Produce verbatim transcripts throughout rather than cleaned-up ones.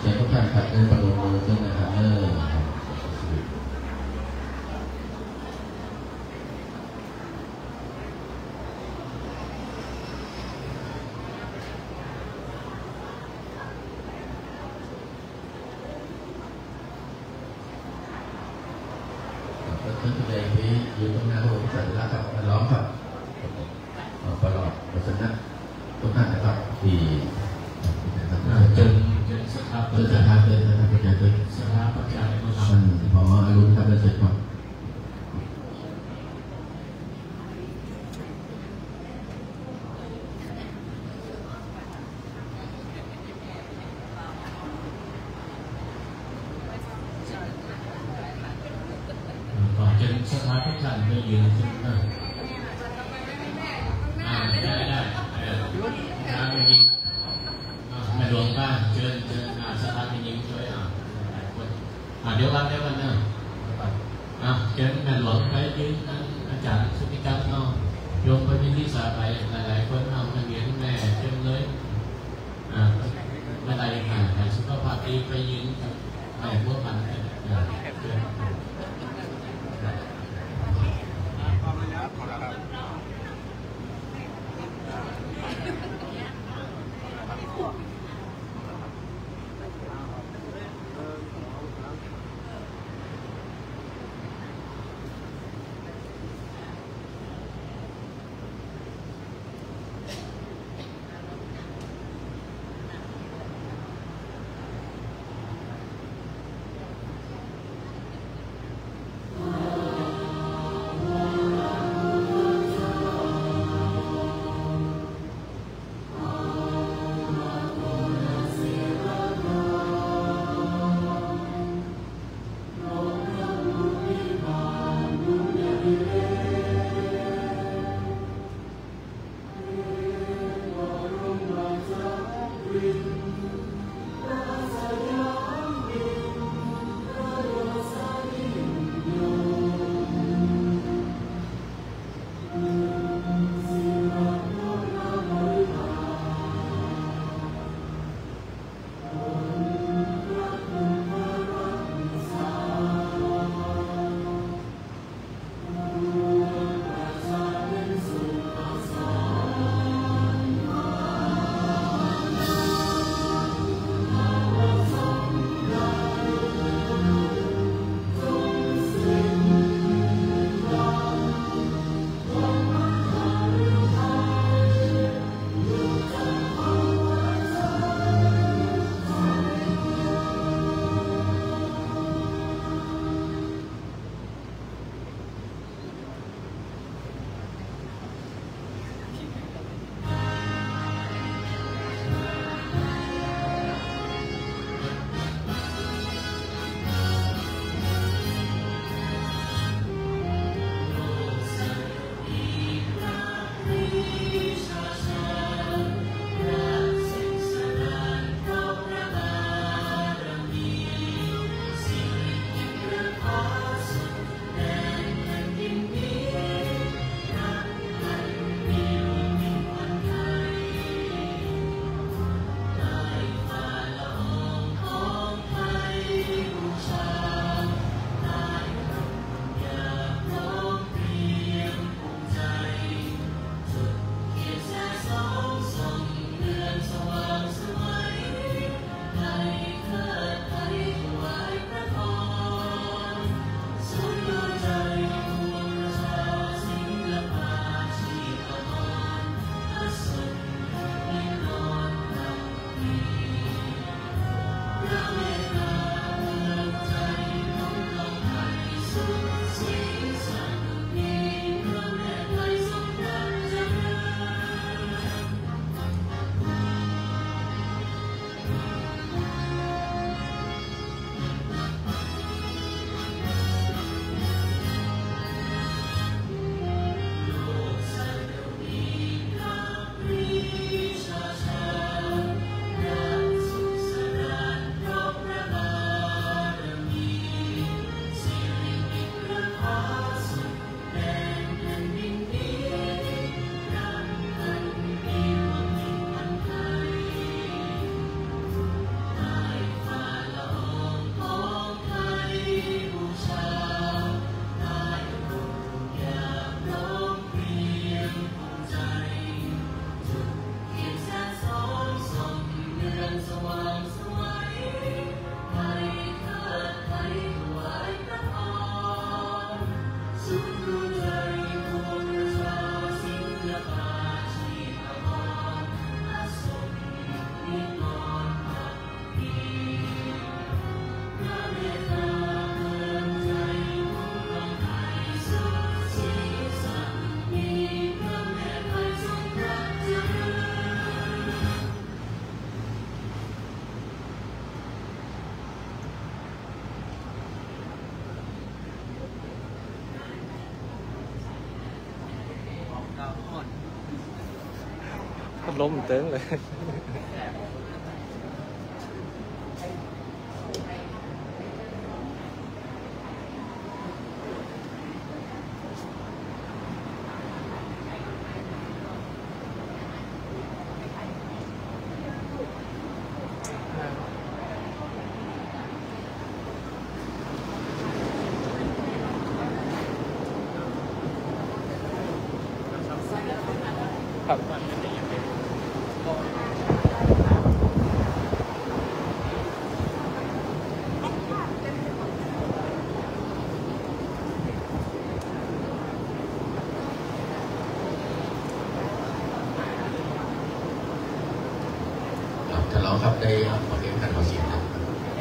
เชิญทุกท่านขัดเดินประดมมือขึ้นนะครับเออท่านผู้ใดที่อยู่ตรงหน้าพระองค์สัตว์ละครับมาล้อมครับประหลอดประสนะทุกท่านนะครับที่จนจนสถาปัตย์สถาปัตย์สถาปัตย์ด้วยสถาปัตย์ท่านผอ.อรุณครับและเสร็จครับจนสถาปัตย์ท่านไปยืนขึ้นได้ได้ได้ได้ไปยิงแม่หลวงป้าเชิญเชิญสถาปัตย์ยิงล้มเติ้งเลยครับถ้าเราครับได้ขอเรียนการขอเสียงนะครับ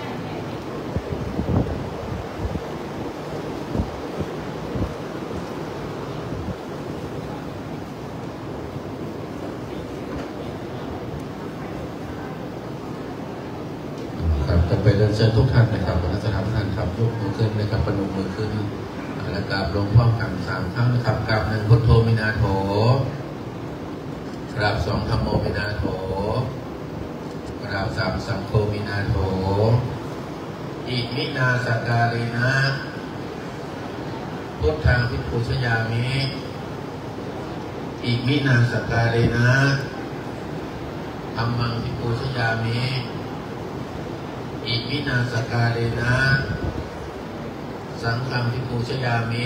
จะไปเรียนเชิญทุกท่านนะครับคณะสถาปนิกครับยกมือขึ้นนะครับประนมมือขึ้นและกราบลงพร้อมกันสามครั้งนะครับกราบหนึ่งพุทโธมินาโถกราบสองธัมโมมินาโถกราบสามสังโฆมินาโถอิมินาสการินะพุทธังภิกขุชยามิอิมินาสการินะธัมมังภิกขุชยามิอิมินาสการินะสังฆังภิกขุชยามิ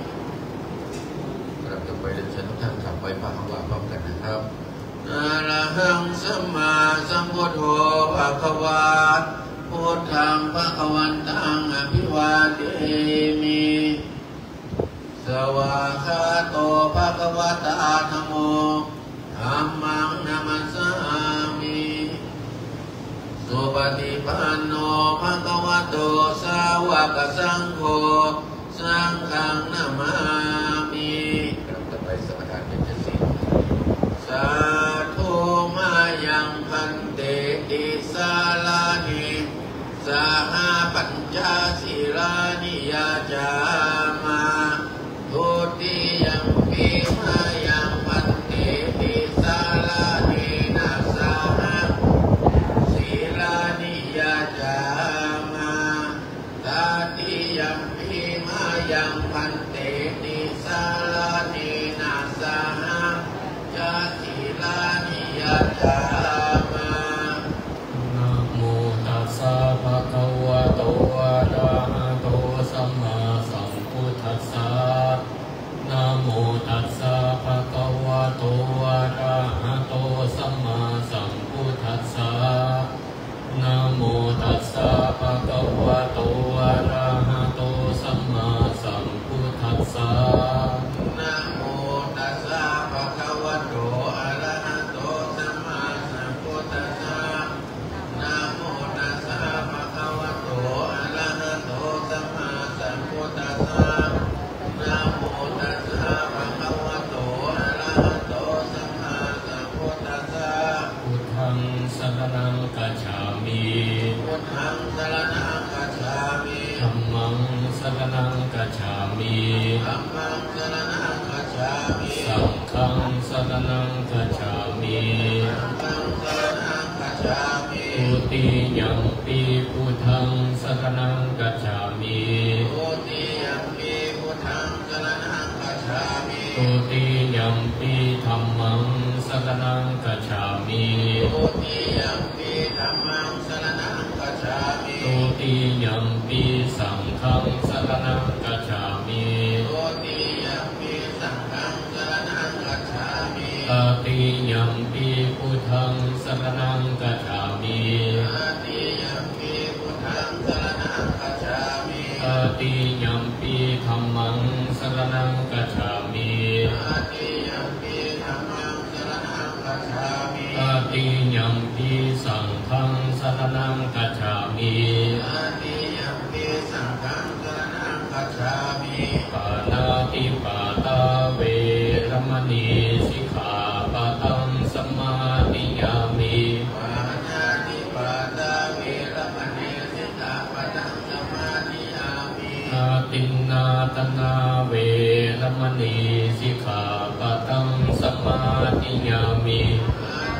กราบต่อไปเรียนเชิญทุกท่านกลับไปพระหังวาพร้อมกันนะครับอะระหังสัมมาสัมพุทโธภะคะวะพุทธังภะคะวันตังอภิวาเทมิสวากขาโตภะคะวะตาธัมโมธัมมังนัมมัสสามิสุปฏิปันโนภะคะวะโตสาวกสังโฆสังฆังนามามิกราบต่อไปสมทานเป็นศีลสาธุมายังพันเตติสาลานิสหปัญจศีลานิยาจามาทุติยังปิมายังพันเตติสาลานินาสหศีลานิยาจามาตาติยังปิมายังพันเตติสาลานินาสหจาศีลานิยาจามานะโมตัสสะภะคะวะโตอะระหะโตสัมมาสัมพุทธัสสะนะโมตัสสะภะคะวะโตอะระหะโตสัมมาสัมพุทธัสสะนะโมตัสสะภะคะวะโตอะระหะโตสัมมาสัมพุทธัสสะนะโมตัสสะภะคะวะโตอะระหะโตสัมมาสัมพุทธัสสะนะโมตัสสะภะคะวะโตอะระหะโตสัมมาสัมพุทธัสสะนะโมตัสสะภะคะวะโตอะระหะโตสัมมาสัมพุทธัสสะพุทธังสรณังกัจฉามิพุทธังสรณังกัจฉามิธัมมังสรณังกัจฉามิธัมมังสรณังกัจฉามิสังฆังสรณังกัจฉามิสังฆังสรณังกัจฉามิทุติยัมปิพุทธังสรณังกัจฉามิทุติยัมปิพุทธังสรณังกัจฉามิทุติยัมปิธัมมังสรณังกัจฉามิทุติยัมปิธัมมังสรณังกัจฉามิทุติยัมปิสังฆังสรณังกัจฉามิทุติยัมปิสังฆังสรณังกัจฉามิตติยัมปิพุทธังสรณังกัจฉามิตติยัมปิพุทธังสรณังกัจฉามิตติยัมปิธัมมังสรณังกัจฉามิตติยัมปิธัมมังสรณังกัจฉามิตติยัมปิสังฆังสรณังกัจฉามิตติยัมปิสังฆังสรณังกัจฉามิปานาติปาตาเวรมณีสิกขาปะทังสมาธิยามิปานาติปาตาเวรมณีสิกขาปะทังสมาธิยามิอาตินนาตนาเวรมณีสิกขาปะทังสมาธิยามิอา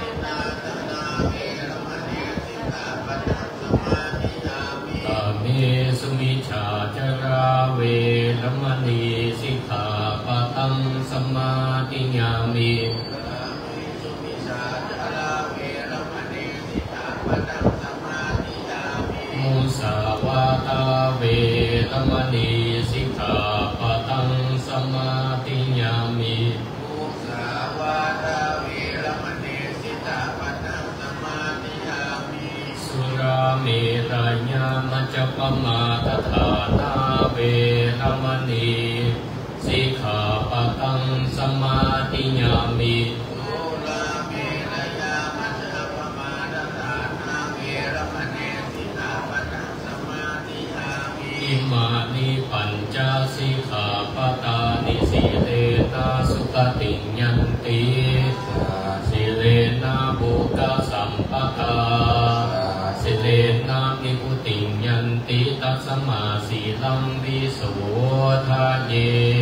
มาธิยามิมุสาวาทาเวรมณีสิกขาปะทังสมาธิยามิมุสาวาทาเวรมณีสิกขาปะทังสมาธิยามิสุราเมรยามัจจปมาทฐานาเวรมณีสิกขาปะทังสมาธิยามิอิมานิปัญจสิกขาปทานิสีเลนะสุขติยันติสีเลนะบุคคสัมปทาสีเลนะนิพุติยันติตัสมาสีลังวิโสทาเย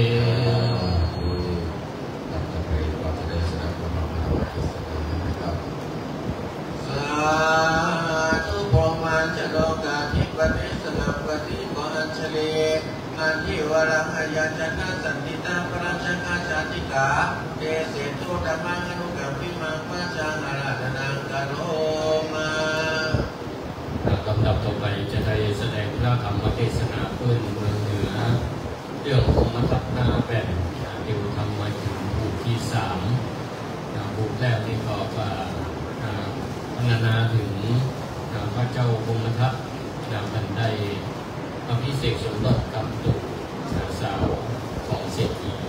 สาธุพรหมันจะโลกาธิปติสนับปฏิโกอัญชลีอันทิวรังอยัญชนะสันติตาปรัชกาชาติกาเดเสตุธรรมังอนุกัมปิมังปัจจังอาราธนังกโรมาลำดับต่อไปจะได้แสดงพระธรรมเทศนาพื้นเมืองเหนือเรื่องของมัทธนาแปดเดี๋ยวทำมาถึงบุคที่สามบุคแรกนี่ก็ว่าพรรณนาถึงพระเจ้ากรมทัพท่านได้อภิเษกสมรสกับตุกสาวของเศรษฐี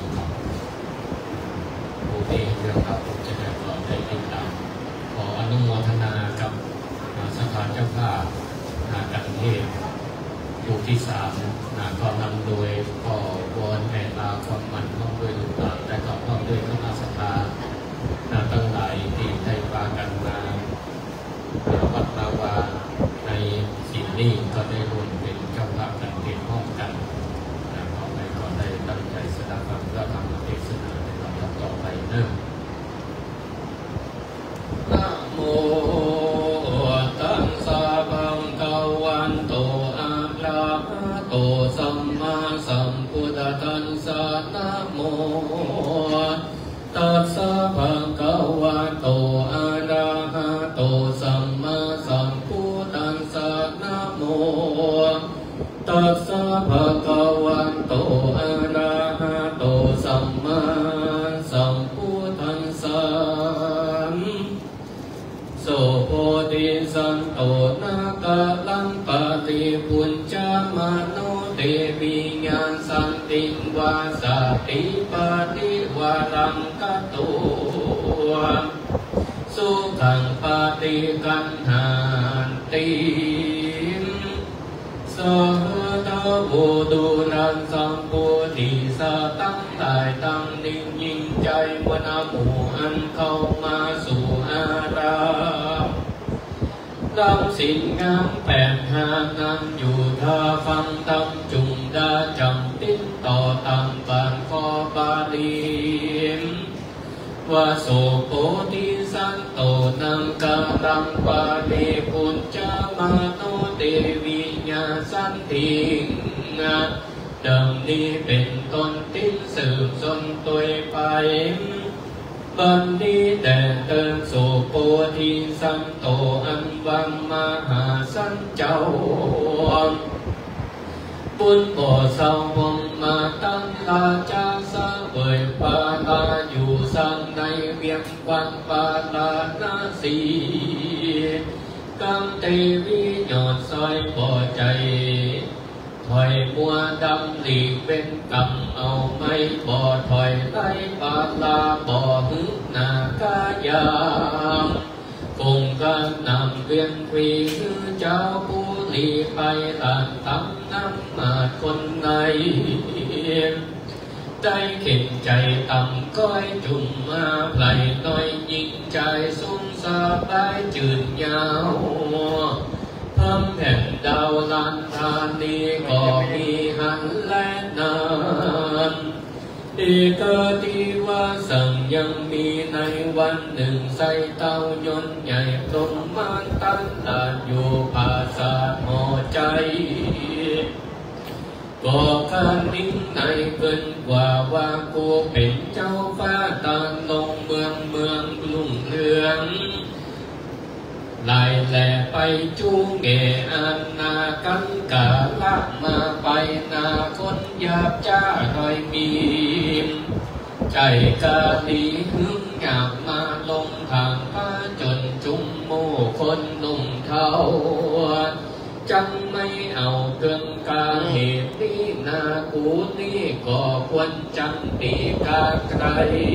โอเองเรื่องครับผมจะได้ขอได้ติดตามขออนุโมทนากับสถานเจ้าภาพกันเทศอยู่ที่สามก็นำโดยพ่อวอนแม่ลาความมันร่วมด้วยลูกหลานแต่ก็ร่วมด้วยคณะสัตยาตั้งหลายที่ได้พากันมาวัดมาวาในสิ่งนี้ก็ได้รวมเป็นเจ้าภาพกันเก็บห้องกันต่อไปก็ได้ตั้งใจแสดงความพระธรรมเทศนาในลำดับต่อไปเนิ่มนะโมตัสสะภะคะวันโตอะระหะโตสัมมาสัมพุทธัสสะนะโมตัสสะภะคะวันโตอะระหะโตสัมมาสัมพุทธัสสะนะโมตัสสะภะคะวันโตอะระหะโตสัมมาสัมพุทธัสสะโสโพธิสันโตนาคาลังปฏิปุญจามโนเตวิญาณสันติวาสติปฏิวารังกตุสุขังปฏิกันหานติสหะโวดุรันสัมปุติสะตั้งหลายตั้งนิ่งยิ่งใจวนาหมู่อันเข้ามาสู่อารามลำสินงามแปดหานันอยู่ท่าฟังตำจุงดาจำติ้นต่อตังบานคอบาลีวาโสโพธิสันโตนังกาลังปาลิปุญจามาโนเตวิญาสันติงาดังนี้เป็นต้นติ้นสืบสนตัวไปบัดนี้แต่เติมโสโพธิสันโตอันวังมหาสันเจ้าบุญบ่อเศร้าวงมาตั้งลาจาสะเวยปาลาอยู่สังในเวียงวันปาลานาสีกังเตวิหยอดซอยบ่อใจถอยมัวดำหลีกเป็นกำเอาไม่บ่อถอยไล่ปาลาบ่อหึนากายามคงกันนำเวียนฟรีคือเจ้าผู้ลีไปหลานตำน้ำมาคนในใจเข็นใจต่ำก้อยจุ่มมาไพลน้อยยิ่งใจสุ่มสาบายจืดยาวทำแผ่นดาวลันทานีก็มีหันและนานเอกติวาสังยังมีในวันหนึ่งใส่เต้ายนต์ใหญ่ตรงมันตั้งตาอยู่ภาษาหอใจก็การนิ่งในเกินกว่าว่ากูเป็นเจ้าฟ้าตาลงเมืองเมืองลุ่งเรืองลายแหล่ไปจูงเกอันนากันกาละมาไปนาคนหยาบจ้าหน่อยมีใจกาลีหึงอยากมาลงทางพระจนจุมโมคนนุ่มเทาจังไม่เอาเกินกาเหตุนี้นากูนี่ก็ควรจังตีกาไกล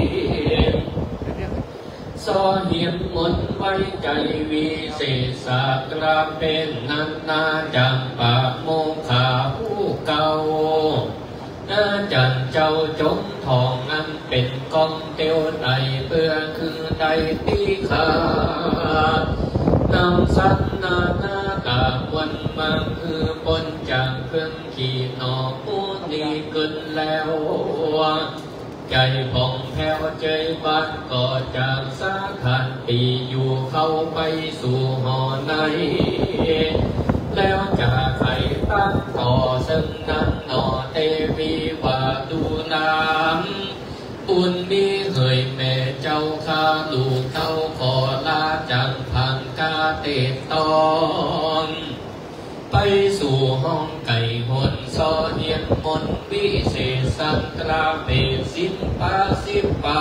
สอเหียนมนไว้ใจวิเศษสากราเป็นนันนาจังปะโมขาผู้เก่าอาจันเจ้าจงทองอันเป็นกองเตียวใดเพื่อคือใดตีขาดนำสัตนานาตาวันมังคือปนจากเครื่องขี่นอผู้นี้เกินแล้วใจผ่องแผ้วใจบ้านก็จากสาขันปีอยู่เข้าไปสู่หอในแล้วจะใครตั้งต่อซึ่งนั้นหนอเตวีว่าดูน้ำบุญมีเคยแม่เจ้าข้าลูกเต้าขอลาจังพังกาเตตอนไปสู่ห้องไก่หนซอเนียนมนวิเศษสังกราเบสิบปาสิบปา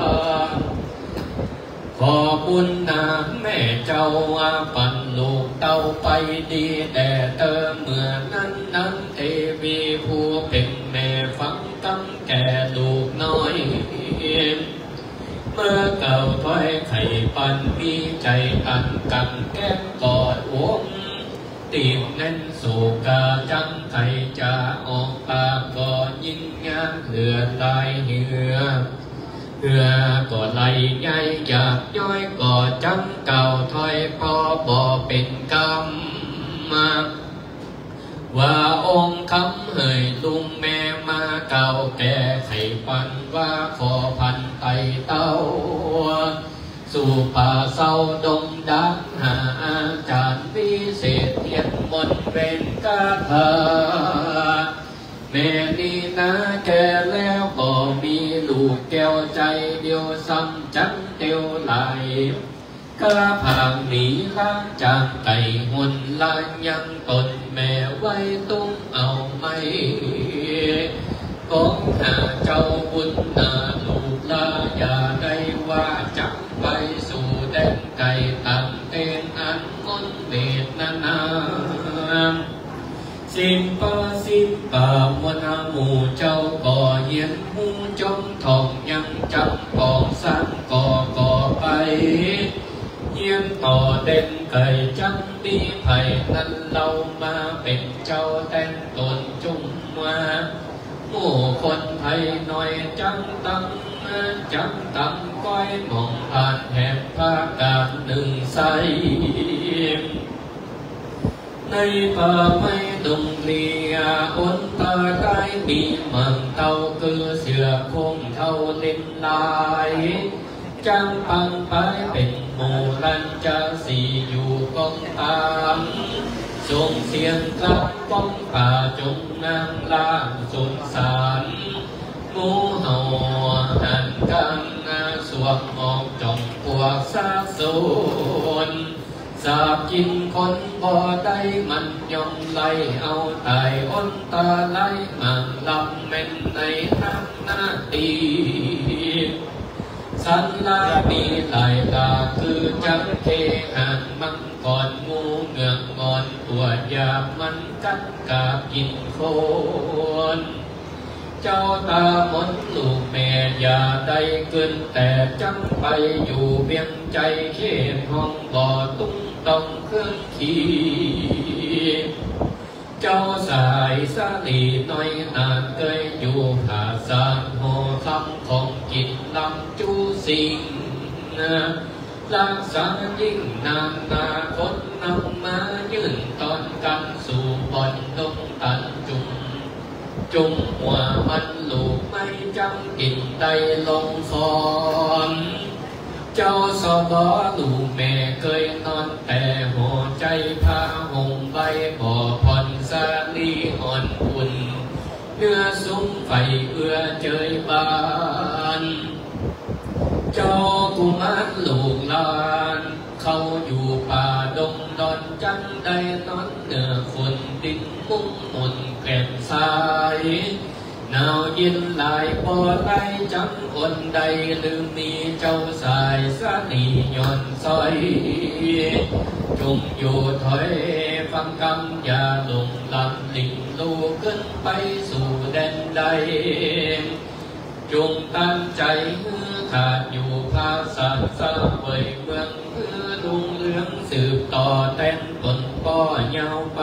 ขอบุญนาแม่เจ้าอาปันลูกเต้าไปดีแต่เติมเมื่อนั้นนั้นเทวีผู้เป็นแม่ฟังกำแก่ลูกน้อยเมื่อเก่าถอยไข่ปันมีใจอันกันแก้มกอดวงตีบแน่นสู่กาจังไข่จะออกปากก็ยิ่งงานเหลือตายเหนือเพื่อก็ไหลใหญ่อยากย้อยก็จังเก่าถอยพอบ่เป็นกรรมมาว่าองค์คำเฮยลุงแม่มาเก่าแก่ไข่ปันว่าขอพันไตเต้าสู่ป่าเศร้าดงดังหาอาจารย์วิเศษเทียนมนเป็นกาถาแม่นี่นะแก่แล้วก็มีลูกแก้วใจเดียวซ้ำจังเตียวไหลกาผางหนีล้างจางไก่หุ่นลานยังตนแม่ไว้ตุ้งเอาไม่ของหาเจ้าบุญนาลูกลาอย่าได้ว่าจักไปสู่แดนไก่ตั้งเต้นอันมนเดชนานาสิบปาสิบปามวนาหมู่เจ้าก่อเยียนหูจมทองยังจำปองสร้างก่อก่อไปเยียนต่อเด่นไก่จังดีไผ่นั้นเรามาเป็นเจ้าแต่งตนจุ่มมาหมู่คนไทยหน่อยจังตั้งจังตั้งก้อยมองผ่านแหบภาคการหนึ่งใสในป่าไม่ดงเลียอนตาได้มีมังเต้าคือเสือคงเท่าเล่นลายจังปังไปเป็นโมรันจะสีอยู่กองตามส่งเสียงกลับป้องป่าจงนางล่างสนสารหมูเห่าหันกันสวมออกจองพวกซาสูนสาบกินคนบ่ได้มันยอมไล่เอาตายอ้นตาไล่มันลำเม่นในทางหน้าตีสันลามีลายตาคือจังเทหันมังก่อนงูเงือกงอนตัวยามันกัดกากินโคนเจ้าตามนลูกแม่อย่าได้เกินแต่จังไปอยู่เบียงใจเขตห้องบ่อตุ้งต้องเครื่องขี่เจ้าสายสาลีน้อยนานเคยอยู่หาสารหอคำของกินลำจูสิงรักษายิ่งนานนาคนนำมายืนตอนกันสู่บอนดงตันจุงจุงหัวมันลูกไม่จำกินได้ลงฟอนเจ้าสบอลูกแม่เคยนอนแต่หัวใจพาหงใบบ่อผ่อนสาลีอ่อนอุ่นเนื้อซุ้มไฟเอื้อเจยบานเจ้ากุมารลูกหลานเขาอยู่ป่าดงดอนจันได้นอนเนื้อฝนดินมุ้งมนแกล้มสายหนาวเย็นหลายปอดไรจำคนใดลืมมีเจ้าสายสานีย้อนซอยจงอยู่ถอยฟังคำอย่าหลงลำลิงลูกขึ้นไปสู่แดนใดจงตั้งใจฮือขาดอยู่ภาษาสะเวยเมืองฮือรุ่งเรืองสืบต่อแต้นตนป้อยาวไป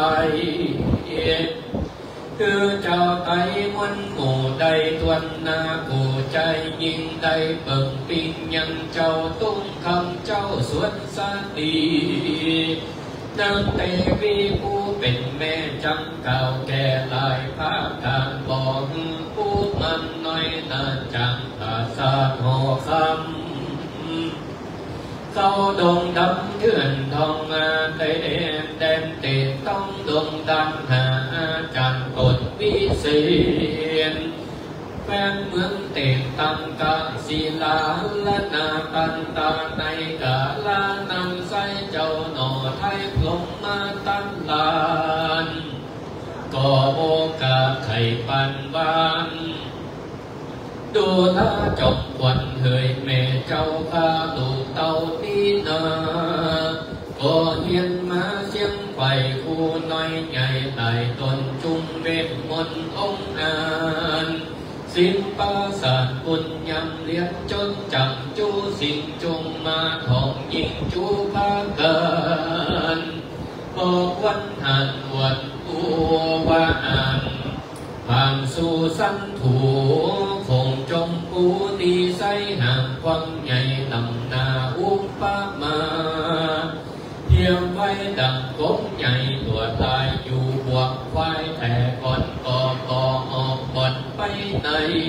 คือเจ้าไต้มวนหมู่ใดตวนนากูใจยิ่งใดเปิ่งปิงยังเจ้าตุ้งคำเจ้าสวนสาตีนางเตวีผู้เป็นแม่จังเก่าแก่หลายภาคการบอกผู้มันน้อยนาจังภาษาหอคำเขาดงดำเถื่อนทองมาเต้นแดนเตะต้องดงดำหาจันกดวิเศษแฟนเมืองเตะตังกาศิลาละนาตันตาในกาลานำใส่เจ้าหน่อไทยพลงมาตั้งลานก่อโอกาไข่ปันบานดูท่าจบควันเฮยแม่เจ้าข้าลูกเต่านี่นาก็เฮียนมาเสียงไฟคู่น้อยใหญ่ไต่ตนจุงเวทมนต์องค์อานสินปาสาบุญยำเลี้ยงจนจับจูสิ่งจงมาของยิ่งจูพาเกินบอกวันหันอวดอัวว่าอ่านผ่านสู่สันถูคงจงปูดีใสห่างวังใหญ่ลำนาอุปมาเทียมไว้ดังกบใหญ่ตัวตายอยู่บวกควายแต่ก่อนก่อก่อออกบ่อนไปไหน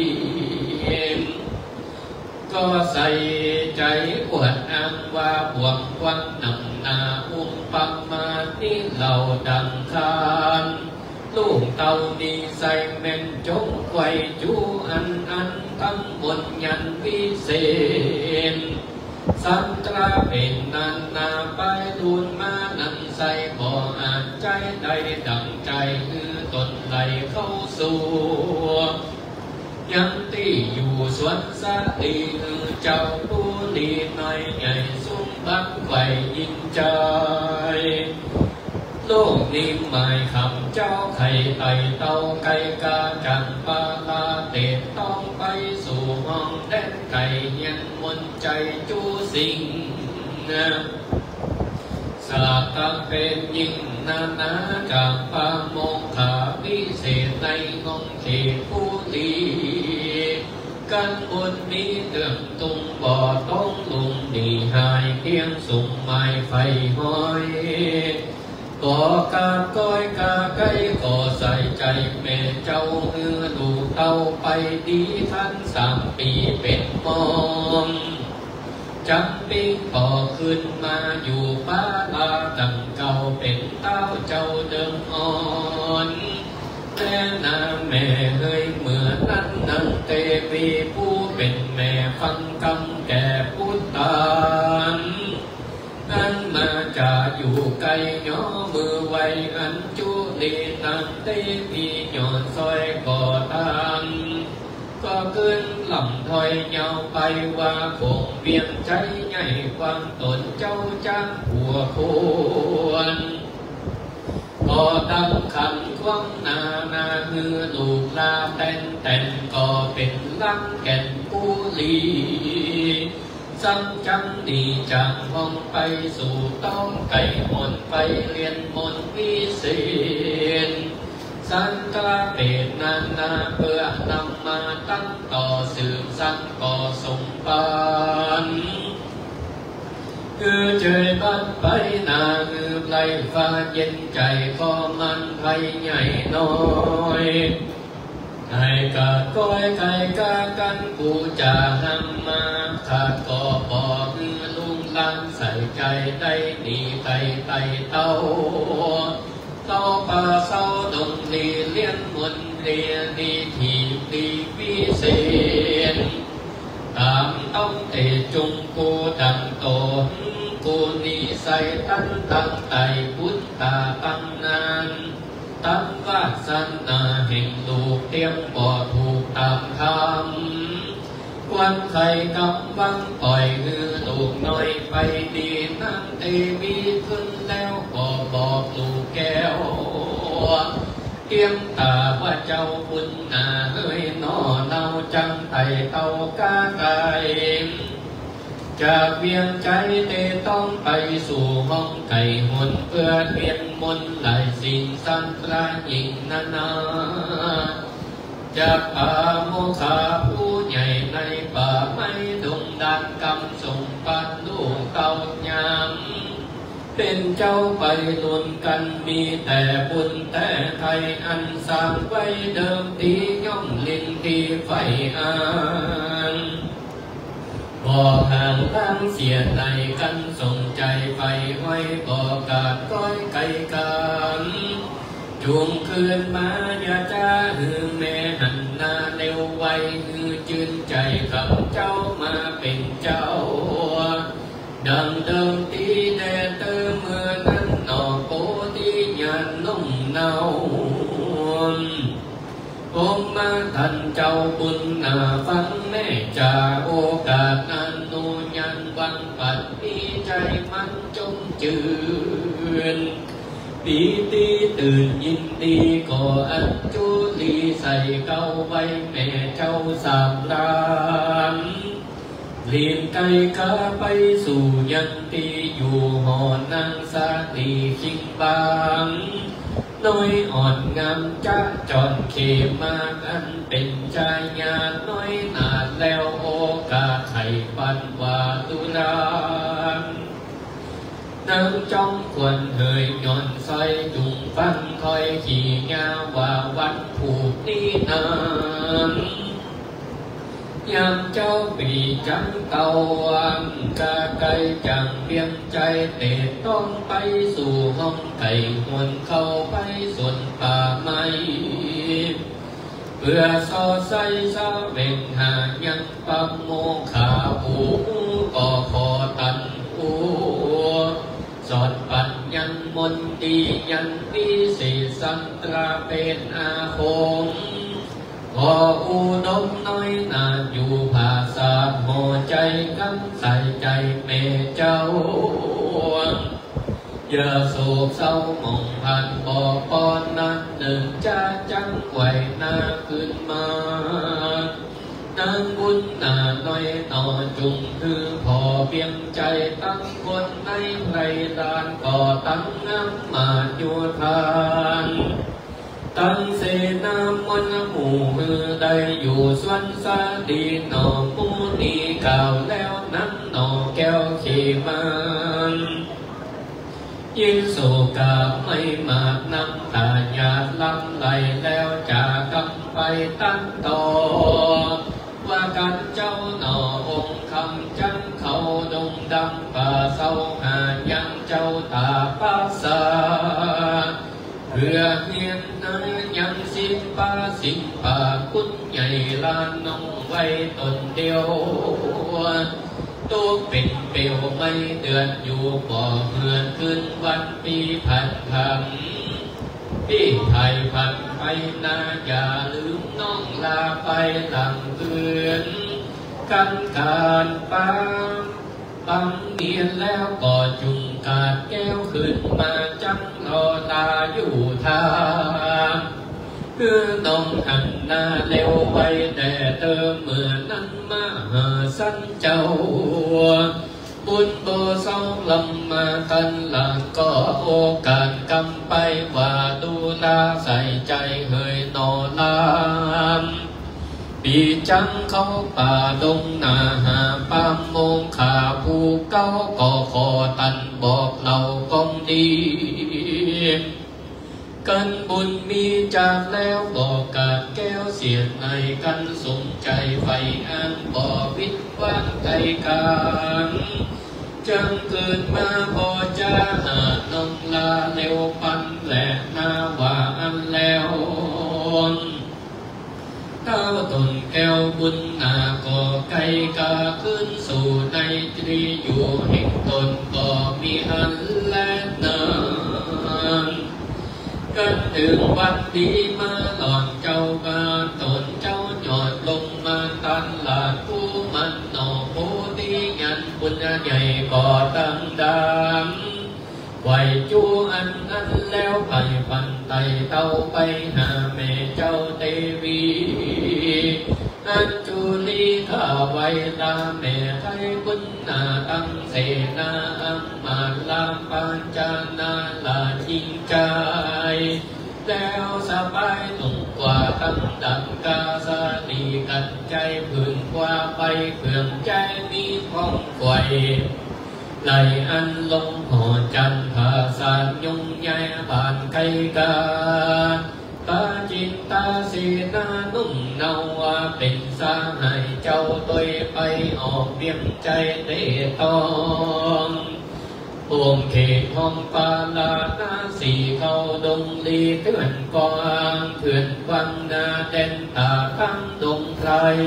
ก็ใส่ใจอวดอ้างว่าบวกควันนำนาอุปมาที่เราดังคานลูกเต่าดีใส่เม่นจงไว้จูอันอันทั้งบนยันวิเศษสันตราเป็นนานาไปดูนมานันใส่บ่อ่านใจใดดังใจคือตนไหลเข้าสู่ยังตีอยู่สวนสาตีคือเจ้าผู้ดีน้อยใหญ่สูงบักไว้ยิ่งใจโลกนี้หมายคำเจ้าไข่ไตเต้าไก่กาจังปาลาเตะต้องไปสู่ห้องแดนไก่เย็นมนใจจูสิงสาตะเป็นยิ่งนานาจากปาโมงขาวิเศษในงงเขตผู้ลีกันบนนี้เดือดตุงบ่อต้องลุงดีหายเพียงสุ่มไม้ไฟห้อยก่อกาก้อยกาไก่ก่อใส่ใจแม่เจ้าเฮือดูเต้าไปดีท่านสามปีเป็นมองจำปีพอขึ้นมาอยู่ป้าลาดังเก่าเป็นเต้าเจ้าเดิมอ่อนแม่นาแม่เฮยเหมือนนั้นนังเตวีผู้เป็นแม่ฟังคำแก่พุทธานนั้นมาจะอยู่ไกลย่อมือไว้อันจุลีนังเตวีย่อซอยก่อตามก็ขึ้นลำถอยยาวไปว่าคงเวียนใจใหญ่ความตนเจ้าจ้างหัวควรพอตั้งขันควงนานาฮือลูกลาแต่นแต่นก็เป็นลังแก่นผู้ลีสังจังดีจากห้องไปสู่ต้องไก่มนไปเรียนมนวิเศษสันตะเปตนานาเพื่อนำมาตั้งต่อสืบสังก่อสมปานคือเจยบัดไปนาคือไล่ฟ้าเย็นใจก็มันไฟใหญ่น้อยไก่กาก้อยไก่กากันกูจะนำมาขาดก็บอกลุงลังใส่ใจได้ดีไก่ไต่เต้าเต้าป่าเศร้าดงลีเลี้ยนมนเรียนดีทีดีวิเศษตามต้องเตจงกูดังโตกูนิสัยตั้งตั้งไตพุทธาตั้งนานตั้งวาสนาแห่งลูกเตรียมบ่ถูกตามคำวันไข่กำบังปล่อยมือลูกน้อยไปดีนั่งเตมีขึ้นแล้วก็บอกลูกแก้วเตรียมตาว่าเจ้าบุญนาเฮ้ยนอเนาจังไตเต้ากาไก่จากเวียงใจเตต้องไปสู่ห้องไก่หนเพื่อเทียนมนต์หลายสิ่งสันตราหญิงนานาจากป่าโมคาผู้ใหญ่ในป่าไม่ดงดันกำส่งปันลูกเต่ายามเป็นเจ้าไปลุนกันมีแต่บุญแต่ไทยอันสร้างไว้เดิมทีย่อมลินที่ไฟอ่านบ่ห่างล้างเสียในกันส่งใจไปไว้บ่กาดก้อยไก่กันจูงคืนมาอย่าจ้าหือแม่หันหน้าเร็วไวหือจืนใจกับเจ้ามาเป็นเจ้าดังเดิมตีแดดเติมเมื่อนั้นนอโปตียันนุ่มเนาผมมาทันเจ้าบุญนาฟังแม่จ่าโอกาสนั้นนูยันวังปัดมีใจมันจงจืนปีตีตื่นยินดีก่ออันจุลีใส่เก้าไว้แม่เจ้าสามรามเลียนไก่กาไปสู่ยันตีอยู่หอนางสาลีชิงบางน้อยอ่อนงามจ้าจอนเขมากันเป็นชายญาน้อยนาดแล้วโอกาไข่ปันวาตุลานางจ้องควรเฮยย้อนใส่ดุงฟังคอยขี่งาว่าวันผูกนี้นานยามเจ้าปีจังเตาวังกาไก่จังเพียงใจเตะต้องไปสู่ห้องไก่หวนเข้าไปส่วนป่าไม้เพื่อสอใส่สาเว่งหายังปัมโมขาหูก่อคอตันหูสอดปัญญันมนตียันวิเศษสันตราเป็นอาคมขออุดมน้อยนาอยู่ภาษาหัวใจกันใส่ใจแม่เจ้าอย่าโศกเศร้ามองผ่านบอกปอนนั้นหนึ่งจะจังไหวหน้าขึ้นมานางบุญนาน้อยต่อจุงคือพอเพียงใจตั้งคนในไพรดานก่อตั้งน้ำมาอยู่ทานตั้งเสนามันหมู่มือได้อยู่สวนสาดีหนอมูนีกล่าวแล้วนั้นหนอแก้วขีมันยินโศกาไม่มากน้ำตาหยาดลำไหลแล้วจากกำไปตั้งต่อว่ากันเจ้าหนอองค์คำจังเขาดงดำป่าเศร้าหายังเจ้าตาป้าสาเพื่อเพียงนั้นยังสิ้นป่าสิ้นป่าคุณใหญ่ลานน้องไว้ตนเดียวตัวเป็นเปลวไม่เดือดอยู่บ่อเหือนขึ้นวันปีพันคำพี่ไทยพันไปนาอย่าลืมน้องลาไปหลังเกือนกันการปังปังเดียนแล้วก็จุงกาดแก้วขึ้นมาจังรอตาอยู่ทางคือน้องหันหน้าเร็วไว้แต่เติมเมื่อนั้นมาหาสันเจ้าบุญโบเศร้าลำมากันหลังก็โอกาสกำไปว่าดูลาใส่ใจเฮยนอลามปีจังเขาป่าดงนาหาปามโมงขาผู้เก้าก็ขอตันบอกเรากองดีกันบุญมีจากแล้วบอกกาดแก้วเสียดในกันสมใจไฟอันบ่วิตว่างใจกันจังเกิดมาพอจะหาน้องลาเร็วปันแหละนาว่าอันแล้วกาขึ้นสู่ในตรีอยู่แห่งตนก็มีอันและนานกันถึงวันดีมาหลอนเจ้าบ้านตนเจ้าหยอดลงมาตันหลาดผู้มันหนอผู้ดียันบุญใหญ่ก่อตั้งดำไหวจูอันอันแล้วไปปันไตเต้าไปหาแม่เจ้าเทวีอันจุลีข้าไว้ตาแม่ไทยบุญนาตั้งเสนาอัมมาลามปัญจนาลาจิงใจแล้วสบายตุงกว่าตั้งดังกาสาดีกันใจพื้นกว่าไปเพื่องใจมีพองไฟไหลอันลงหอจันทาสานยงใหญ่บานไกกาตาจิตตาสีนานุ่มเนาว่าเป็นสาให้เจ้าตัวไปออกเบี้ยมใจเตะตองพวงเขตห้องปาลานาสีเขาดงลีเถื่อนกวางเถื่อนวังนาเด่นตาตั้งดงไพร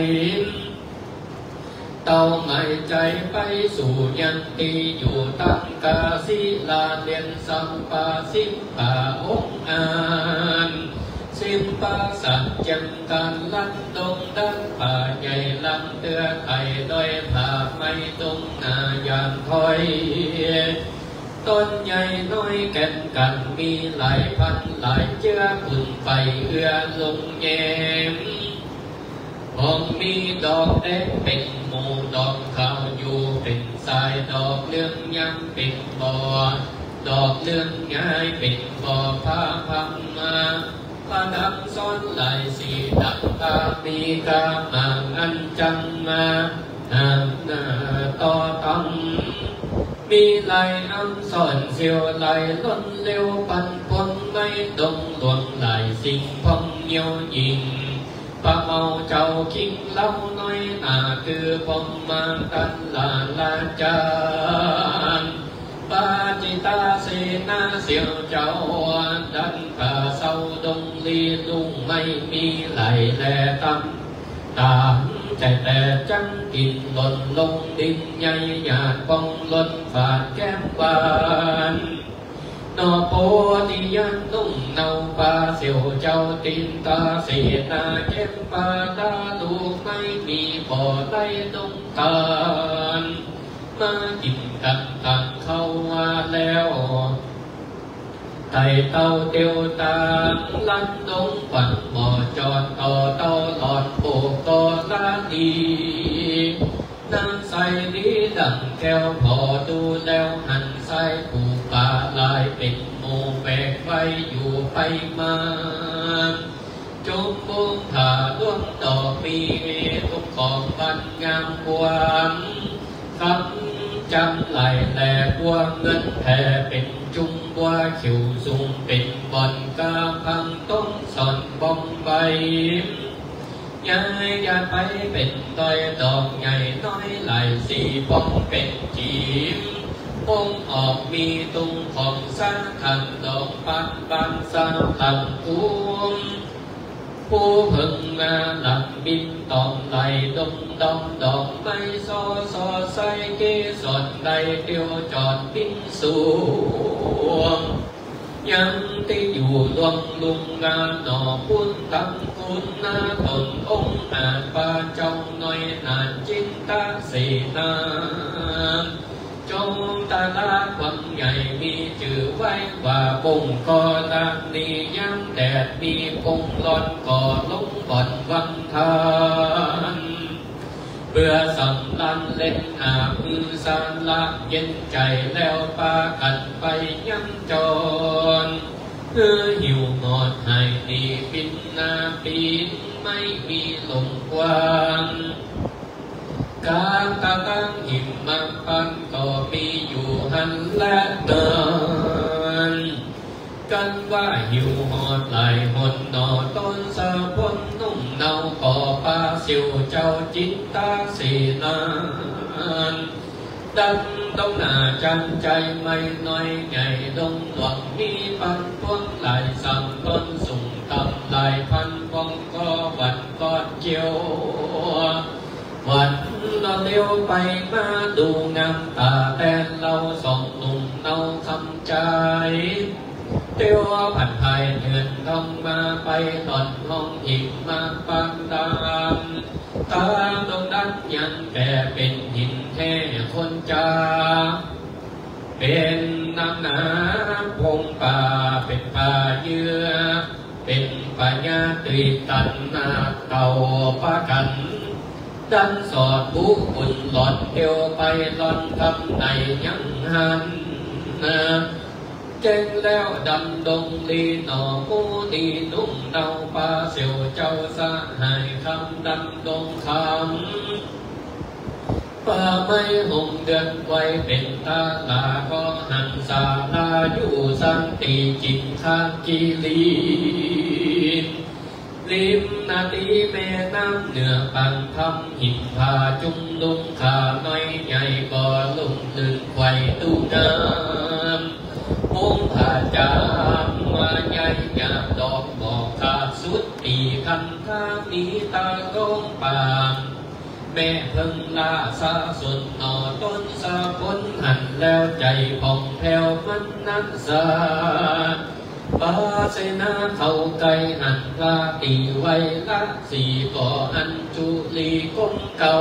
เต้าหมายใจไปสู่ยันตีอยู่ตั้งกาศิลาเลียนสัมปาสิมปาองค์อานสิมปาสัจจังการลัดดงดันป่าใหญ่ลำเตือไข่ด้อยผ่าไม่ตรงนายานถอยต้นใหญ่น้อยแก่นกันมีหลายพันหลายเจือปุ่นไปเอื้อลงแยมมองมีดอกแดงเป็นหมู่ดอกขาวอยู่เป็นสายดอกเรื่องยังเป็นบ่อดอกเรื่องง่ายเป็นบ่อผ้าพังมาพระดับซ้อนไหลสีดับตามีกามาอันจังมาหามหน้าต่อตำมีไหลอันสอนเสียวไหลล้นเร็วปันปนไม่ตรงหลวงไหลสิ่งพองเยียวยิงปะเมาเจ้าคิงเล่าน้อยตาคือพองมาตันลาลาจานปาจิตาเสนาเสียวเจ้าดันป่าเศร้าดงลีลุงไม่มีไหลแลตำตามใจแต่จังกินหล่นลงดินใหญ่หยาดปองหล่นฝาดแก้มบานนอโพธิยันนุ่งเนาปาเสียวเจ้าตินตาเสียนาเก็บปาดาลูกไม่มีบ่อไล่ตรงตาลมากินกันตังเข้ามาแล้วไต่เต้าเตียวตาลันดงฝันบ่อจอดต่อเต้าหลอดโปกต่อลาดีนางใสดีดังแก้วพอดูแล้วหันใส่ผูกป่าลายเป็นโมแบกไว้อยู่ไปมาจมบุญถาล่วงดอกมีทุกของบันงามกวางคำจำไหลแหลกว่าเงินแผ่เป็นจุงว่าขิวสูงเป็นบ่อนกาพังต้นสอนบอมใบยายอย่าไปเป็นต้อยดอกใหญ่น้อยไหลสีปองเป็นจีมองออกมีตุงของสร้างขันดอกปันปันสร้างลำพูมผู้เพิ่งมาหลับบินตอมไหลดมดอมดอกไม้ซอซอใสเกสรใดเดียวจอดบินสูงยังที่อยู่รวงลุงงานหนอพุนตั้งคุณนาตนองค์อาจปาเจ้าหน่อยนานจินตาสีนาจงตาลาความใหญ่มีจื่อไว้ว่าปงกอดังนี้ย้ำแดดมีปงหลอนก่อลงบ่อนวังทานเพื่อสำลันเล่นอามือสานละเย็นใจแล้วปากันไปย้ำจรเพื่อหิวหอดหายดีปินนาปีนไม่มีลมกว้างการตาตั้งหิมมาปันก็มีอยู่หันและเดินกันว่าหิวหอดไหลหดหนอต้นสะพนนุ่มเนาขอปาสิวเจ้าจิตตาสีนานดังต้องหน้าจันใจไม่น้อยใหญ่ดงหลวงมีปันพวงไหลสั่งต้นสุ่มต่ำไหลพันฟองก็วันกอดเจียววันเราเลี้ยวไปมาดูงามตาแต่เราสองหนุ่มเนาคำใจเตียวผัดไทยเดินทองมาไปหล่อนห้องหิงมาปังดามตาดงดันยังแก่เป็นหินแท้คนจาเป็นน้ำหนาพงป่าเป็นป่าเยื่อเป็นปัญญาตรีตันนาเก่าปะกันดันสอดผู้อุ่นหลอดเอวไปหลอนทำในยังหันเจงแล้วดำดงลีหน่อมูดีนุ่งเนาปลาเสียวเจ้าสะหายคำดำดงคำป่าไม้หงเดือนไว้เป็นตาลาก็หันสาลาอยู่สันติจิตข้างกีรีริมนาทีแม่น้ำเหนือปังทำหินผาจุงลุงขาน้อยใหญ่ก่อลุ่มลื่นไขว่ตู้น้ำมงผาจามมาใหญ่หยาบดอกบอกขาดสุดตีคันท่ามีตาโก้งปางแม่เพิ่งลาสาสุดหน่อต้นสาพ้นหันแล้วใจผ่องแผ้วมันนั้นสาปาเสนาเขาไก่หันลาตีไว้ละสีก่ออันจุลีก้มเก่า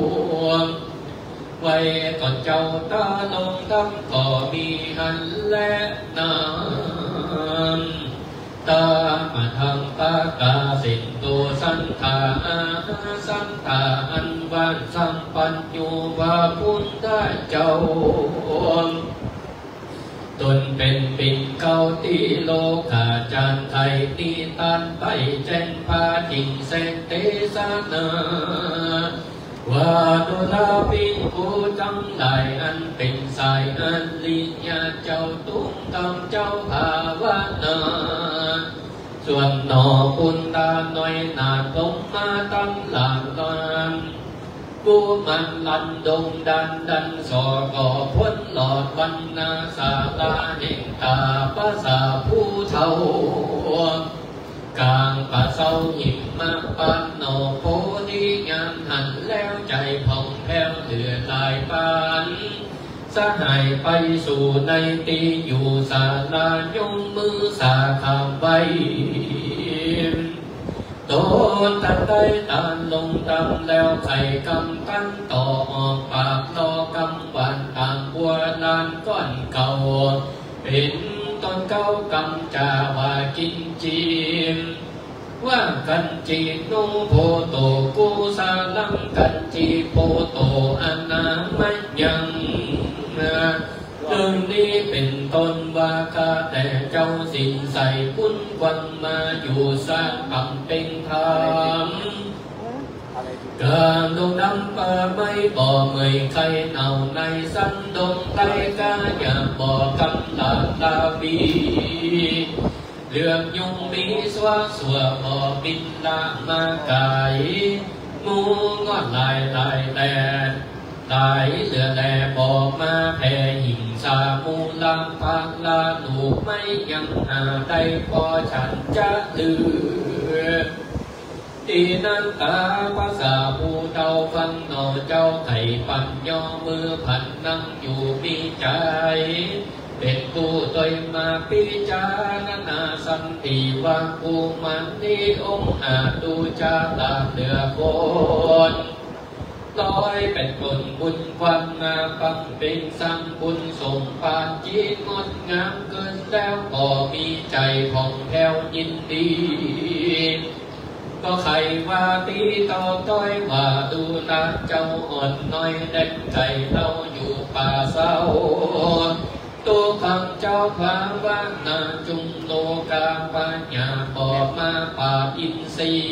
ไว้ก่อนเจ้าตาลงดำก็มีหันและน้ำตามาทางปากาสินตัวสันทาอาสันทาอันวันสัมปัญญูว่าพุทธเจ้าตนเป็นปิ่นเก้าตีโลกาจารไทยตีตันไปแจ้งพาจิงเสงเตสนาว่าดุลาปินกูจังไดอันเป็นสายอันลิญาเจ้าตุ้งกำเจ้าภาวนาส่วนหนอปุณตาหน่อยนาลงมาตั้งหลานลานกูมันลันดงดันดันสอก่อพ้นหลอดวันนาสาลาแห่งตาภาษาผู้เท่ากลางป่าเศร้าหิมมาปันโนโพธิงามหันแล้วใจผ่องแผ้วเหลือลายปานสหายไปสู่ในตีอยู่ศาลายงมือสาคำไว้โดนตัดได้ตาลงดำแล้วไข่กำกันต่อออกปากรอกำหวานต่างบัวลานก้อนเก่าเป็นตอนเก้ากำจาว่ากินจีมว่ากันจีนุ่งโพโตกูสาลังกันจีโพโตอนาไม่ยังเรื่องนี้เป็นต้นว่าข้าแต่เจ้าสิ่งใส่ปุ้นควันมาอยู่สร้างคำเป็นธรรมกลางดงดำป่าไม่บ่เมยใครเน่าในสันดงไตกาอย่าบ่กำลาลาบีเรื่องยุงมีสวะสวะบ่บินละมากายมูงอดลายลายแลตายเหลือแลบอกมาแผ่หิงสามูลังพังลาลูกไม่ยังหาได้พอฉันจะลือตีนันตาภาษาผู้เจ้าฟังหนอเจ้าไข่ปั่นย่อมือผันนั่งอยู่มีใจเป็นผู้ตัวมาพิจารณาสันติว่ากูมันนี้องค์อาจดูจาตาเหลือคนลอยเป็นคนบุญความงามปังเป็นสังบุญสมปานจีงดงามเกินแล้วก็มีใจผ่องแผ้วยินดีก็ใครว่าตีต่อต้อยว่าดูตาเจ้าอ่อนน้อยเด็กใจเราอยู่ป่าเศร้าตัวคำเจ้าพาวานาจุงโลกาปัญญาบอกมาป่าอินทรี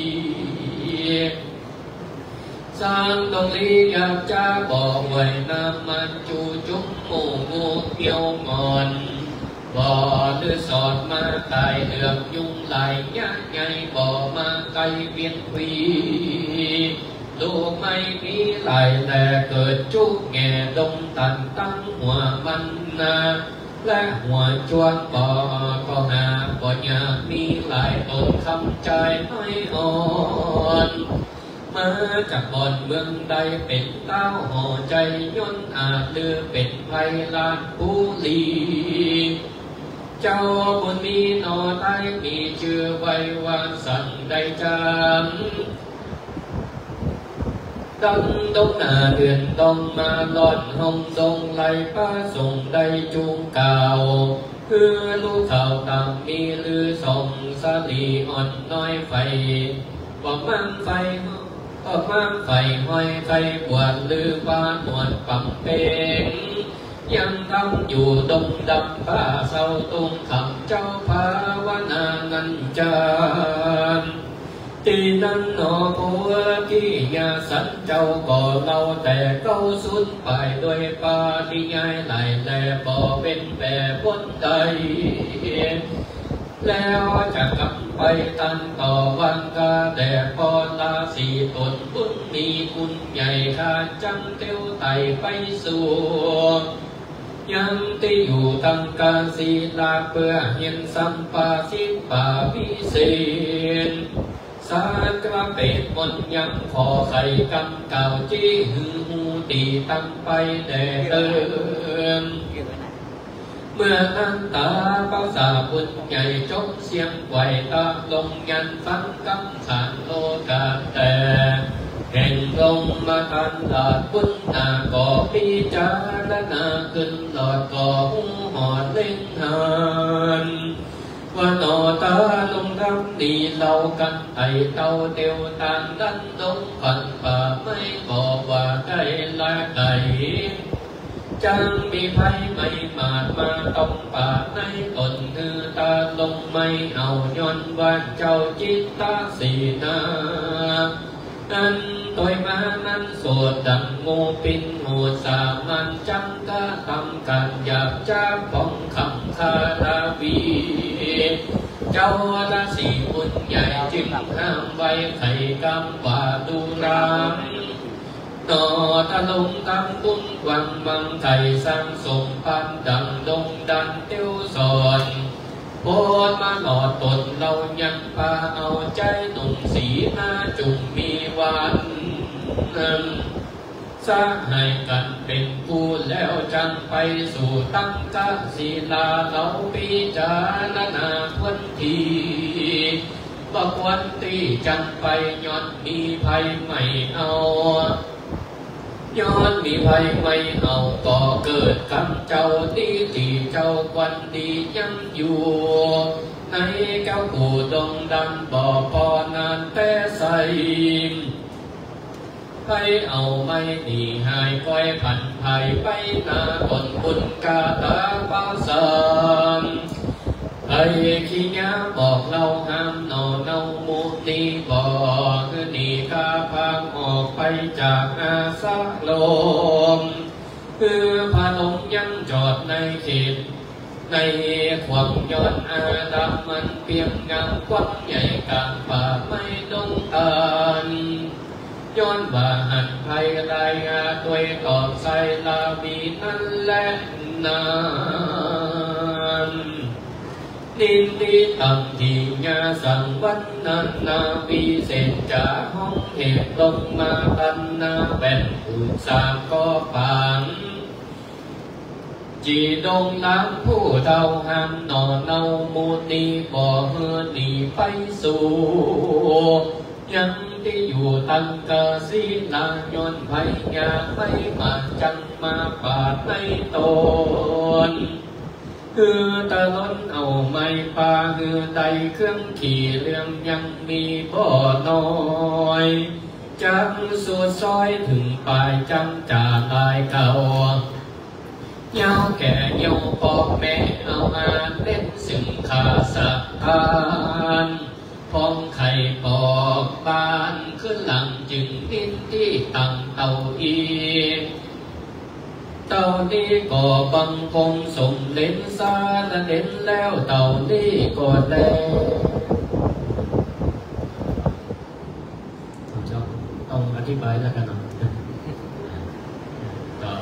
สร้างตรงนี้อยากจะบอกไว้น้ำมันจูจุ้มหมูงูเกี่ยวงอนบ่อหรือสอดมาตายเหลือบยุงไหลยะใหญ่บ่อมาไกลเวียนควีลูกไม่มีไหลแต่เกิดจุกแง่ดงตันตั้งหัวมันนาและหัวจวนบ่อก็หาบ่อยากมีหลายตนคำใจไม่อ่อนมาจากบ่อนเมืองใดเป็นเต้าห่อใจย่นอาจเลือเป็นไพลานผู้ลีเจ้าบุญมีหนอไทยมีชื่อไว้ว่าสั่งได้จำดังดงหน้าเดือนต้องมาหลอดห้องทรงไหลป้าส่งได้จูงเก่าคือลูกเขาต่างมีลือส่งสาลีอ่อนน้อยไฟบอกมั่งไฟก็มั่งไฟห้อยไฟปวดลือบ้านหมวดปังเป่งยังทำอยู่ดงดำป่าเศร้าตุงคำเจ้าภาวนานันจานตีนันหนอผัวกี้ยาสันเจ้าก่อเราแต่เก้าสุนไปด้วยปาฏิยายไหลแลบ่เป็นแบบบนใดแล้วจะกลับไปตันต่อวันกาแต่พอลาสีตนบุญมีคุณใหญ่ขาดจังเตียวไตไปสู่ยังที่อยู่ตั้งการศีลาเพื่อเห็นสัมปาสิปาพิเศษสารกระเป็ดมนยังขอไข่กำเก่าจี้หือหูตีตั้งไปแต่เติมเมื่ออันตาเป้าสาบุญใหญ่จบเสียงไหวตาลงยันฟังกำสานโลกาแต่แห่งลงมาทันหลอดบุญนาก่อพิจารณาขึ้นหลอดก่อหูหอดเล่งหันว่าหนอตาลงทำดีเรากันไอเต้าเตียวตานดันลงฝันป่าไม่บอกว่าใกล้ละไกลจังมีไฟไม่มาดมาต้องป่าในตนคือตาลงไม่เอาย้อนวันเจ้าจิตตาสีนานั้นตัวมานั้นสวดดังงูปินหูสามันจังกะทำกันหยาบจ้าป้องคำคาราวีเจ้าละสีบุญใหญ่จึงห้ามไว้ไข่กำว่าดูรามต่อทะลงกำบุญวังบังไข่สร้างสมพันดังดงดันเตี้ยวสอนโพดมาหลอดตนเรายังพาเอาใจหนุ่มสีหน้าจุ่มมีวันสร้างให้กันเป็นกูแล้วจังไปสู่ตั้งกะศีลาเราพิจารณาพ้นทีบอกวันตีจังไปย้อนมีภัยไม่เอาย้อนมีภัยไม่เอาก็เกิดกรรมเจ้าดีที่เจ้าควันดียังอยู่ในเก้ากูดงดันบ่อพอนานแต่ใสให้เอาไม่ดีหายก้อยผันภัยไปนาตนบุญกาตาปาสามไอ้ขี้ยาบอกเราห้ามนอนเนามุนีบอกคือหนีข้าพังออกไปจากอาสาลมคือพาลงยังจอดในเขตในความย้อนอาดามันเพียงงามกว้างใหญ่กลางป่าไม่ดงตานย้อนว่าหันภัยรายงาด้วยตอบใส่ลาบีนั่นแหละนานดินดีตั้งที่ญาสังวันนานาวิเศษจะห้องเหตุลงมาตันนาแบ่งอุตสาก็ปังจีดงล้างผู้เท่าห้ามนอนเนามูนีบ่เฮือหนีไปสู่ยังที่อยู่ตั้งกะศีลาย้อนภัยยาไม่มาจังมาปาดในตนคือตะล้นเอาไม้ปลาคือใดเครื่องขี่เรื่องยังมีบ่อน้อยจังสูดซอยถึงปลายจังจ่าลายเก่าเย้าแก่เย้าปอกแม่เอาอาเล่นสึงขาสะพานพองไข่ปอกบานขึ้นหลังจึงนินที่ตั้งเตาอีเต่านี้ก็บังคงสมเล่นซาละเล่นแล้วเต่านี้ก็แล้วผมจะต้องอธิบายแล้วกันนะก็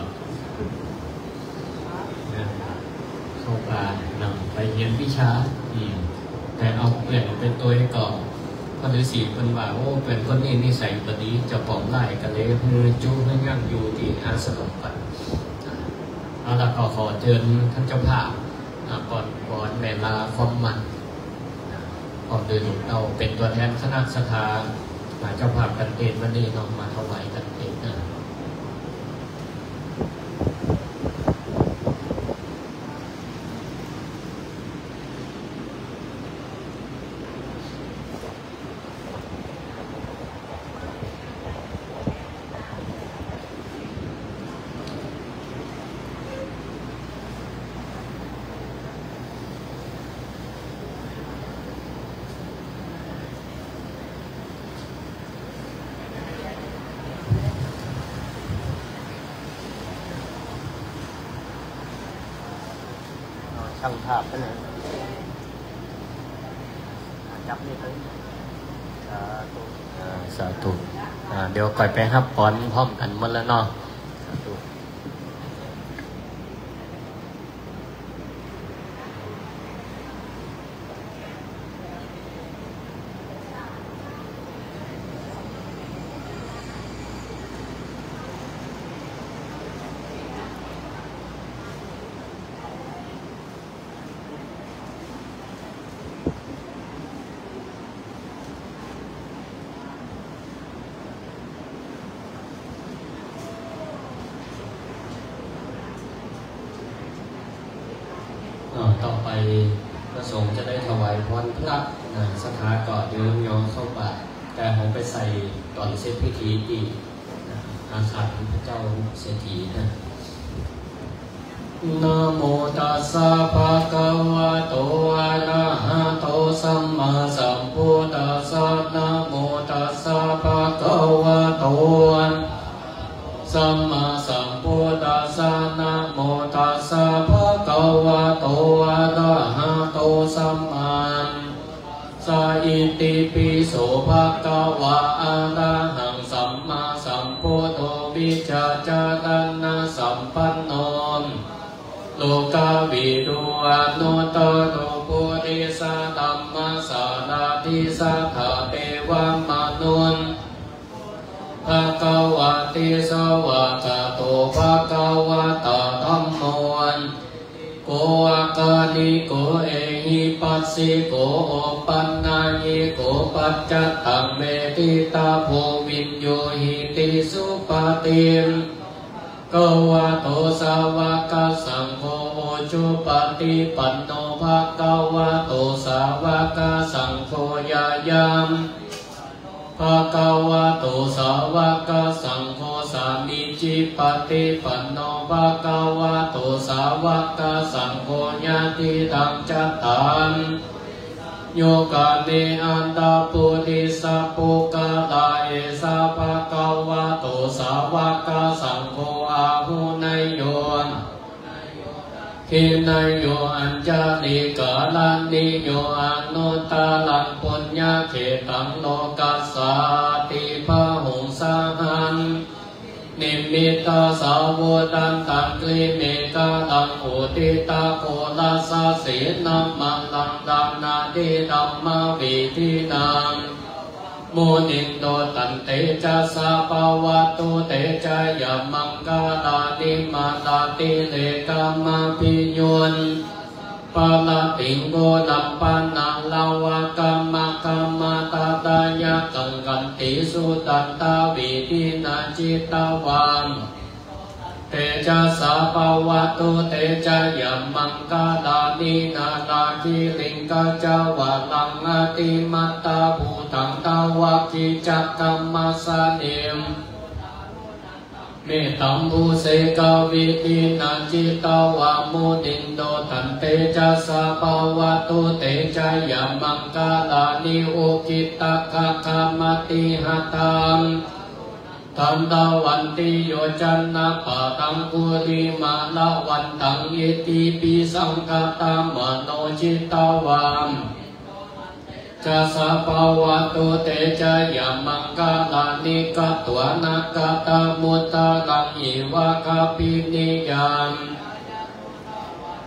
เข้าป่านำไปเรียนวิชาแต่เอาเปลี่ยนเป็นตัวก่อนพระฤาษีเป็นว่าโอ้เป็นคนนี้นิสัยบดีจะปลอมไล่กันเลยคือจู้ให้ย่างอยู่ที่อาสนกันเอาละก็ขอเชิญท่านเจ้าภาพก่อนก่อนเวลาความมันก่อนโดยหลวงเราเป็นตัวแทนคณะศรัทธาเจ้าภาพกันเองวันนี้น้องมาถวายกันเองนะช่างภาพกันเลยจับนี่เลยสาธุสาธุเดี๋ยวก่อยไปครับป้อนพร้อมกันหมดแล้วเนาะสาธุต่อไปประสงค์จะได้ถวายพรพระสถาก่อเดิมยองเข้าบาตรแต่ผมไปใส่ตอนเสร็จพิธีที่อาคารพระเจ้าเศรษฐีนะนะโมตัสสะภะคะวะโตอะระหะโตสัมมาสัมพุทธัสสะนะโมตัสสะภะคะวะโตสัมมาสัมพุทธัสสะนะโมตัสสะภะคะวะโตอะระหะโตสัมมาสัมอิติปิโสภะคะวะอะระหังสัมมาสัมพุทโธวิชาจารณะสัมปันโนโลกาวิทูอะโนตโรปุริสธัมมาสาราธิสัทธาเทวมนุนภะคะวะติสวะกะโตภะคะวะตะธัมโมโกอะกาลิโกเอหิปัสสิโกโอปันนายิโกปัจจตังเมติตาโพวินโยหิติสุปฏิมกวะโตสาวกสังโฆจุปฏิปันโนภะคะวะโตสาวกสังโฆยายามภะคะวะโตสาวกสังโฆสามิจิปฏิปันโนภะคะวะโตสาวกสังโฆญาติตังจัตตังโยกะเนอันตปุริสัพพุกะลาเอสะภะคะวะโตสาวกสังโฆอาหุนายโยหินายโยอัญจลิกาลันนิโยอนุตตลังปุญญาเขตังโลกัสสาติภะหุงสหันนิมิตาสาวุตันตังคลิเมกาลังอุติตาโคลัสสะสีนัมมังลังดานาดิธัมมาวิธินังมุนินโตตันเตจะสะภาวะตุเตจะยะมังกาลานิมาตาติเลกามาปิโยนปะละติงโกนัมปันนังลาวะกัมมะกัมมะตาตายะกังกันติสุตันตาวิธินาจิตตวังเตจะสะภาวะตุเตจะยะมังกาลานินาลาคิลิงกะจาวะลังอติมัตตาภูตังตาวะกิจักกัมมัสสะเนมเมตัมภูเสกวิธินาจิตตวะมุนินโตตันเตจะสะภาวะตุเตจะยะมังกาลานิโอกิตตะคะคะมติหตังตันตาวันติโยจันนาปะตังกุริมาลาวันตังยิติปิสังกตามโนจิตตวันจะสะภาวะตุเตจะยะมังกาลานิกะตัวนักตะมุตตะลังอิวะคปินิยาม โ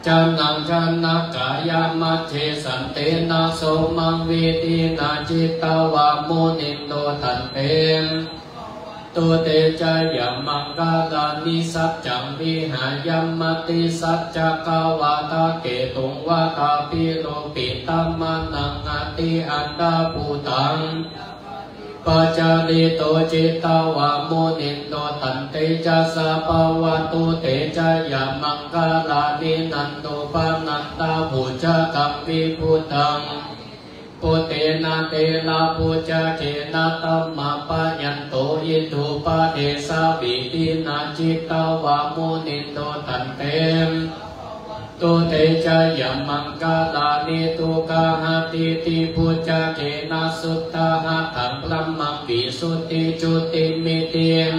จันนังจันนากายามัจเจสันเตนะโสมังวิตินาจิตตวามุนินโตทันเตตุเตจายามังกาลานิสัจจังวิหายมติสัจจกาวาตาเกตุงวาตาปิโลปิตัมมานังอติอันดาภูตังปัจจาริโตจิตตวามุนินโตตันเตจัสสะปวะตุเตจายามังกาลานินันโตปานันตาภูจกัมวิพุตังปุเตนะเตนะปุจจะเกนะตัมมาปะยันโตอิทุปะเดสะวิตินาจิตตวามุนินโตตันเตตุเตจายามังกาลานิตุกาหติติปุจจะเกนะสุตตะหะถังพลัมมังวิสุทธิจุติมิติม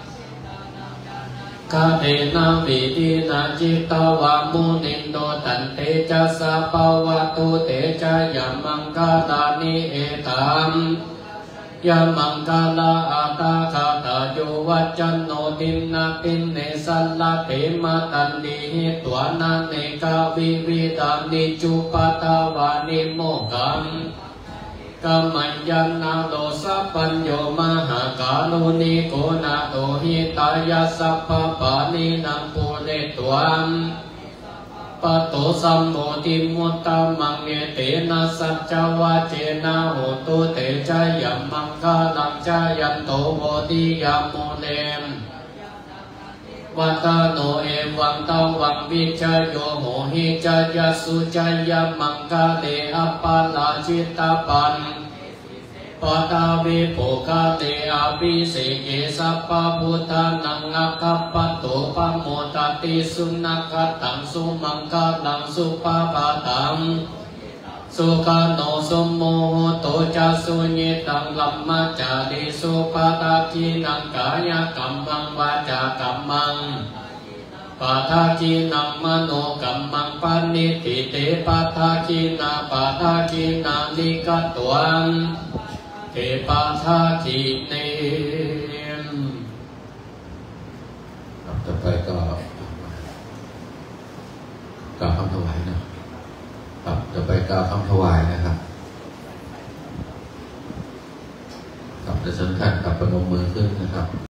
กาเตนะวิตินาจิตตวามุนินโตตันเตจัสสะปวะตุเตจายามังกาลานิเอตัมยามังกาลาอาตาคาตาโยวัจจันโนตินนาตินเนสัลลาเตมาตันดิหิตวานาเนกาวิวิตานิจุปตาวานิโมกัมกัมมัญญนาโลสัพพัญโยมหากาลุนิโกนาโตหิตายาสัพพปานินังปุเรตวันปะโตสัมโมติมุตตะมังเอเตนะสัจจวะเจนะโหตุเตจายามังคาลังจายันโตโหติยาโมเลมวัตโนเอวังตังวังวิจโยโหหิจายาสุจายามังคาเลอปาลาจิตตปันปตาวิปุคาเตอาภิเสเกสัพพพุทธานังอัคคปโตปโมตติสุนัขตังสุมังคลังสุปปาตังสุขาโนสุโมโหโตจัสุญิตังลัมมาจาริสุปตากินังกายกัมมังวาจากัมมังปาทากินังมโนกัมมังปณิติเตปาทากินาปาทากินานิกตวันเทปาทากิเนมต่อไปก็กล่าวคำถวายนะ ครับจะไปกล่าวคำถวายนะครับครับจะเชิญท่านกลับประนมมือขึ้นนะครับ